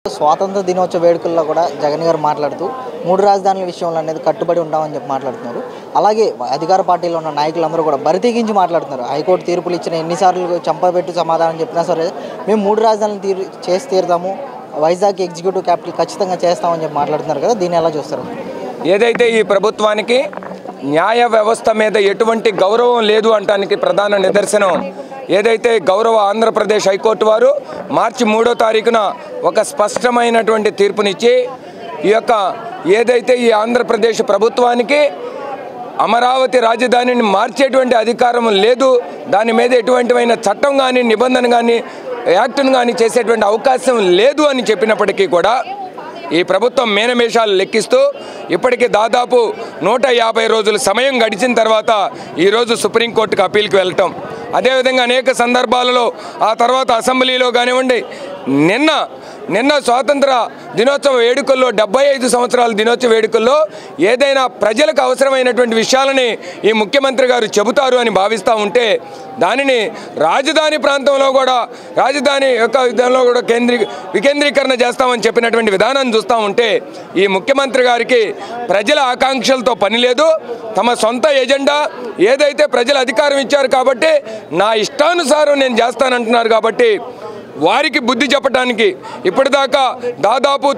స్వాతంత్ర దినోత్సవ వేడుకల్లో కూడా జగన్ గారు మాట్లాడుతూ మూడు రాజధానుల విషయంలో అనేది కట్టుబడి ఉంటామని చెప్పి మాట్లాడుతున్నారు. అలాగే అధికార పార్టీలో ఉన్న నాయకులందరూ కూడా బరితెగించి మాట్లాడుతున్నారు. హైకోర్టు తీర్పులు ఇచ్చిన ఎన్నిసార్లు చంపబెట్టు సమాధానం చెప్పినా సరే మేము మూడు రాజధానులు చేసి తీరుతాము, వైజాగ్ ఎగ్జిక్యూటివ్ క్యాపిటల్ ఖచ్చితంగా చేస్తామని చెప్పి మాట్లాడుతున్నారు కదా, దీన్ని ఎలా చూస్తారు? ఏదైతే ఈ ప్రభుత్వానికి న్యాయ వ్యవస్థ మీద ఎటువంటి గౌరవం లేదు అంటానికి ప్రధాన నిదర్శనం ఏదైతే గౌరవ ఆంధ్రప్రదేశ్ హైకోర్టు వారు మార్చి 3వ తారీఖున ఒక స్పష్టమైనటువంటి తీర్పునిచ్చి ఈ యొక్క ఏదైతే ఈ ఆంధ్రప్రదేశ్ ప్రభుత్వానికి అమరావతి రాజధానిని మార్చేటువంటి అధికారం లేదు, దాని మీద ఎటువంటివైన చట్టం కానీ నిబంధన కానీ యాక్ట్ను కానీ చేసేటువంటి అవకాశం లేదు అని చెప్పినప్పటికీ కూడా ఈ ప్రభుత్వం మేనమేషాలు లెక్కిస్తూ ఇప్పటికీ దాదాపు 150 రోజుల సమయం గడిచిన తర్వాత ఈరోజు సుప్రీంకోర్టుకు అప్పీల్కి వెళ్ళటం, అదేవిధంగా అనేక సందర్భాలలో ఆ తర్వాత అసెంబ్లీలో కానివ్వండి, నిన్న స్వాతంత్ర దినోత్సవ వేడుకల్లో 75 సంవత్సరాల దినోత్సవ వేడుకల్లో ఏదైనా ప్రజలకు అవసరమైనటువంటి విషయాలని ఈ ముఖ్యమంత్రి గారు చెబుతారు అని భావిస్తూ ఉంటే దానిని రాజధాని ప్రాంతంలో కూడా రాజధాని యొక్క విధానంలో కూడా వికేంద్రీకరణ చేస్తామని చెప్పినటువంటి విధానాన్ని చూస్తూ ఉంటే ఈ ముఖ్యమంత్రి గారికి ప్రజల ఆకాంక్షలతో పని లేదు. తమ సొంత ఎజెండా ఏదైతే ప్రజలు అధికారం ఇచ్చారు కాబట్టి నా ఇష్టానుసారం నేను చేస్తానంటున్నారు కాబట్టి వారికి బుద్ధి చెప్పడానికి ఇప్పటిదాకా దాదాపు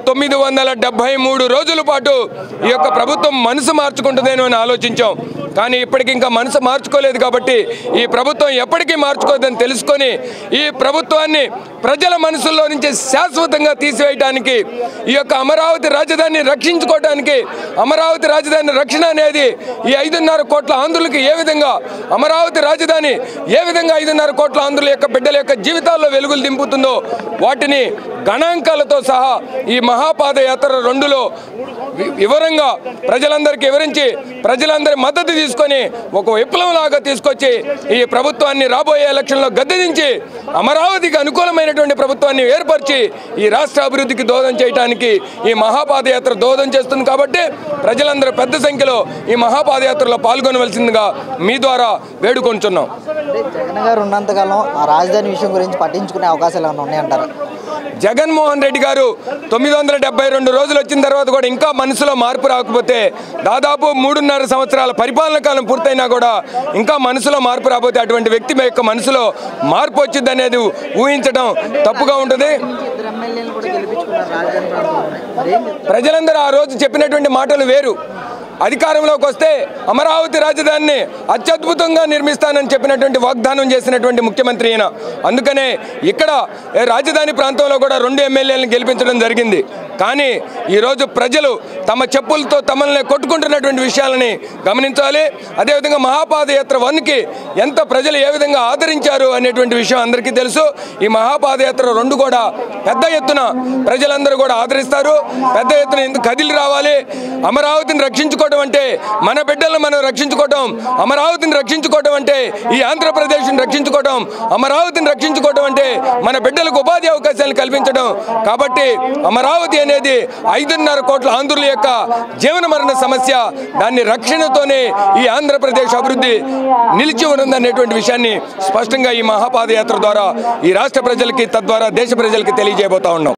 973 రోజుల పాటు ఈ యొక్క ప్రభుత్వం మనసు మార్చుకుంటుందేమో అని ఆలోచించాం. కానీ ఇప్పటికి ఇంకా మనసు మార్చుకోలేదు కాబట్టి ఈ ప్రభుత్వం ఎప్పటికీ మార్చుకోదని తెలుసుకొని ఈ ప్రభుత్వాన్ని ప్రజల మనసుల్లో నుంచి శాశ్వతంగా తీసివేయడానికి ఈ యొక్క అమరావతి రాజధానిని రక్షించుకోవడానికి అమరావతి రాజధాని రక్షణ అనేది ఈ 5.5 కోట్ల ఆంధ్రులకు ఏ విధంగా అమరావతి రాజధాని ఏ విధంగా 5.5 కోట్ల ఆంధ్రుల యొక్క బిడ్డల యొక్క జీవితాల్లో వెలుగులు దింపుతుందో వాటిని గణాంకాలతో సహా ఈ మహాపాదయాత్ర 2లో వివరంగా ప్రజలందరికీ వివరించి ప్రజలందరి మద్దతు తీసుకొని ఒక విప్లవంలాగా తీసుకొచ్చి ఈ ప్రభుత్వాన్ని రాబోయే ఎలక్షన్లో గద్దెదించి అమరావతికి అనుకూలమైనటువంటి ప్రభుత్వాన్ని ఏర్పరిచి ఈ రాష్ట్ర అభివృద్ధికి దోహదం చేయడానికి ఈ మహాపాదయాత్ర దోహదం చేస్తుంది. కాబట్టి ప్రజలందరూ పెద్ద సంఖ్యలో ఈ మహాపాదయాత్రలో పాల్గొనవలసిందిగా మీ ద్వారా వేడుకొంటున్నాం. జగన్ గారు ఉన్నంతకాలం ఆ రాజధాని విషయం గురించి పట్టించుకునే అవకాశాలు ఏమైనా ఉన్నాయంటారు? జగన్మోహన్ రెడ్డి గారు 972 రోజులు వచ్చిన తర్వాత కూడా ఇంకా మనసులో మార్పు రాకపోతే దాదాపు 3.5 సంవత్సరాల పరిపాలన కాలం పూర్తయినా కూడా ఇంకా మనసులో మార్పు రాకపోతే అటువంటి వ్యక్తి యొక్క మనసులో మార్పు వచ్చింది అనేది ఊహించడం తప్పుగా ఉంటుంది. ప్రజలందరూ ఆ రోజు చెప్పినటువంటి మాటలు వేరు. అధికారంలోకి వస్తే అమరావతి రాజధానిని అత్యద్భుతంగా నిర్మిస్తానని చెప్పినటువంటి వాగ్దానం చేసినటువంటి ముఖ్యమంత్రి అయినా అందుకనే ఇక్కడ రాజధాని ప్రాంతంలో కూడా 2 ఎమ్మెల్యేలను గెలిపించడం జరిగింది. కానీ ఈరోజు ప్రజలు తమ చెప్పులతో తమల్ని కొట్టుకుంటున్నటువంటి విషయాలని గమనించాలి. అదేవిధంగా మహాపాదయాత్ర 1కి ఎంత ప్రజలు ఏ విధంగా ఆదరించారు అనేటువంటి విషయం అందరికీ తెలుసు. ఈ మహాపాదయాత్ర 2 కూడా పెద్ద ఎత్తున ప్రజలందరూ కూడా ఆదరిస్తారు. పెద్ద ఎత్తున ఎందుకు కదిలి రావాలి. అమరావతిని రక్షించుకోవడం అంటే మన బిడ్డలను మనం రక్షించుకోవడం, అమరావతిని రక్షించుకోవడం అంటే ఈ ఆంధ్రప్రదేశ్ని రక్షించుకోవడం, అమరావతిని రక్షించుకోవడం అంటే మన బిడ్డలకు ఉపాధి అవకాశాలను కల్పించడం. కాబట్టి అమరావతి అనేది 5.5 కోట్ల ఆంధ్రుల యొక్క జీవన మరణ సమస్య. దాన్ని రక్షణతోనే ఈ ఆంధ్రప్రదేశ్ అభివృద్ధి నిలిచి ఉన్నదనేటువంటి విషయాన్ని స్పష్టంగా ఈ మహాపాదయాత్ర ద్వారా ఈ రాష్ట్ర ప్రజలకి తద్వారా దేశ ప్రజలకి తెలియజేయబోతా ఉన్నాం.